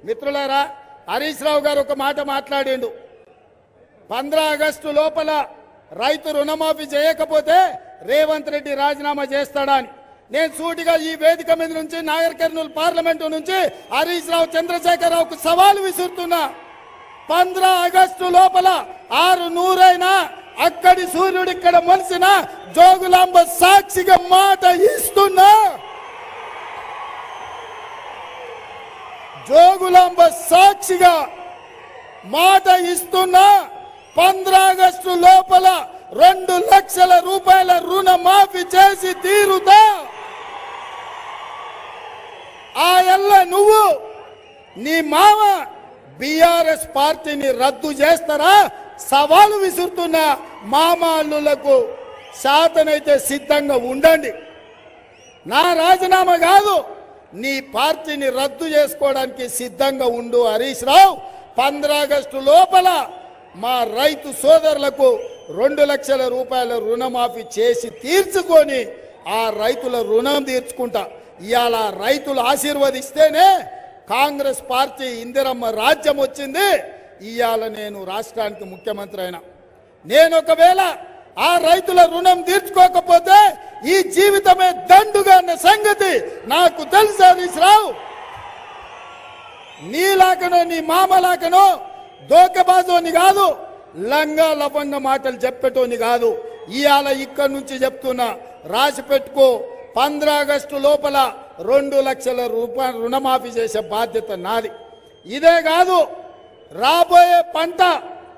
మిత్రులారా, హరీష్ రావు గారు ఒక మాట మాట్లాడిండు. 15 ఆగస్టు లోపల రైతు రుణమాఫీ చేయకపోతే రేవంత్ రెడ్డి రాజీనామా చేస్తాడా అని. నేను సూటిగా ఈ వేదిక మీద నుంచి నాగర్ కర్నూలు పార్లమెంటు నుంచి హరీష్ రావు చంద్రశేఖరరావుకు సవాలు విసురుతున్నా. 15 ఆగస్టు లోపల 600 అయినా అక్కడి సూర్యుడు ఇక్కడ మలిసిన జోగులాంబ సాక్షిగా మాట ఇస్తున్నా. జోగులాంబ సాక్షిగా మాట ఇస్తున్నా. 15 ఆగస్టు లోపల 2 లక్షల రూపాయల రుణమాఫీ చేసి తీరుతా. ఆ ఎల్ల నువ్వు నీ మామ బీఆర్ఎస్ పార్టీని రద్దు చేస్తారా? సవాలు విసురుతున్న మామాళ్ళులకు శాతనైతే సిద్ధంగా ఉండండి. నా రాజీనామా కాదు, నీ పార్టీని రద్దు చేసుకోవడానికి సిద్ధంగా ఉండు హరీష్ రావు. 15 ఆగస్టు లోపల మా రైతు సోదరులకు 2 లక్షల రూపాయల రుణమాఫీ చేసి తీర్చుకొని ఆ రైతుల రుణం తీర్చుకుంటా. ఇవాళ రైతులు ఆశీర్వదిస్తేనే కాంగ్రెస్ పార్టీ ఇందిరమ్మ రాజ్యం వచ్చింది. ఇవాళ నేను రాష్ట్రానికి ముఖ్యమంత్రి అయినా. నేను ఒకవేళ ఆ రైతుల రుణం తీర్చుకోకపోతే ఈ జీవితమే దండుగా అన్న సంగతి నాకు తెలుసు హరీష్ రావు. నీలాకనో నీ మామలాకనో దోకబాజోని కాదు, లంగా లవంగ మాటలు చెప్పేటోని కాదు. ఇవాళ ఇక్కడి నుంచి చెప్తున్నా, రాసి పెట్టుకో. 15 ఆగస్టు లోపల 2 లక్షల రూపాయలు రుణమాఫీ చేసే బాధ్యత నాది. ఇదే కాదు, రాబోయే పంట